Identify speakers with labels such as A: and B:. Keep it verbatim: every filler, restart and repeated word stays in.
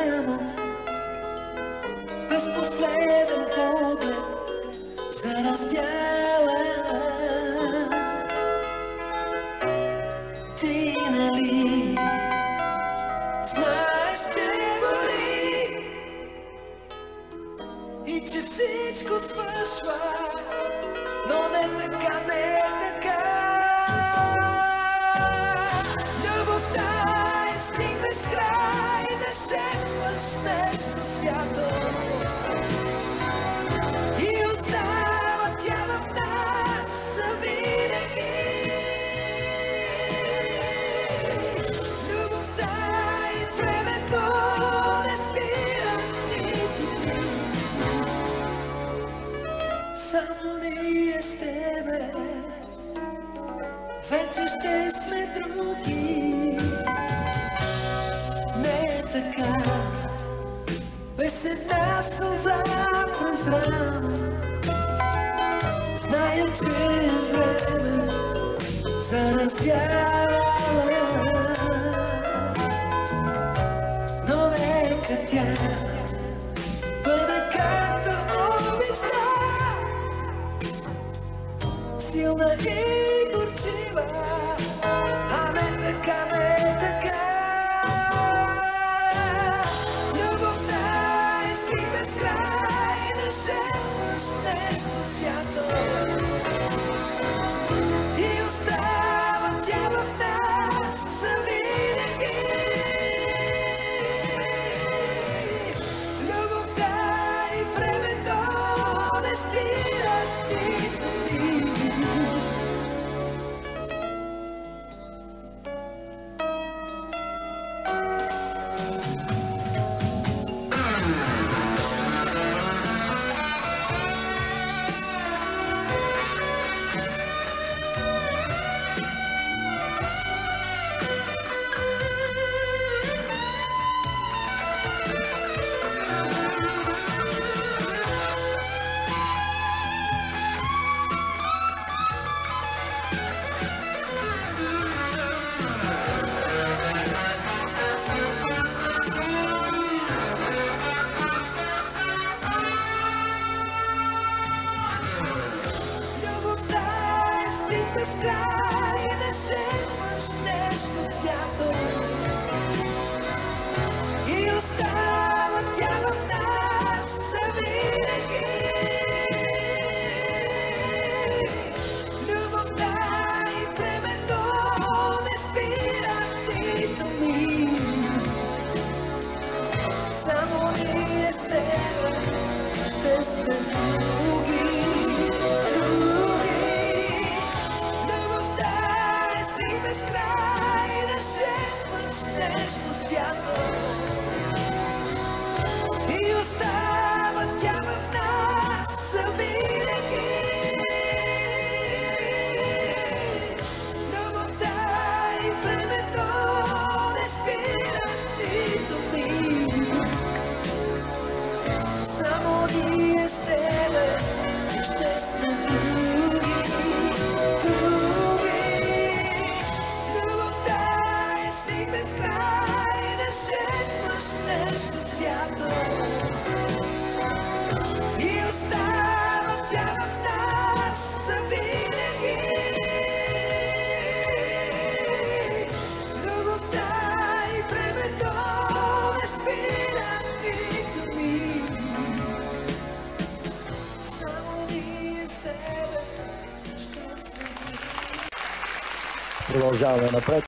A: само без последен поглед зараздяла. Ти нали знаеш, че боли и че всичко свършва, но не така, не така. Любовта е сник без край, да шепваш нещо свято и остава тя в нас завинаги. Любовта и времето не спира нито дни. Само ние с тебе вече ще сме други. Не е така, без една сълза през рана. Зная, че е време за раздяла, но нека тя бъде както обича, силна и горчива, а не така, не така. Любовта е сник без край, да шепваш нещо свято и остава тя в нас завинаги. Любовта и времето не спират нито дни. Без край да шепваш нещо свято и остава тя в нас завинаги. Любовта и времето не спират нито миг. Само ние с тебе ще сме други. Без край да шепваш нещо свято и остава тя в нас завинаги. Любовта и времето не спират нито миг. Само ние с тебе ще сме други. Без край да шепваш нещо свято и остава тя в нас завинаги. Любовта и времето не спират нито миг. Само ние с тебе ще се.
B: Продължаваме напред.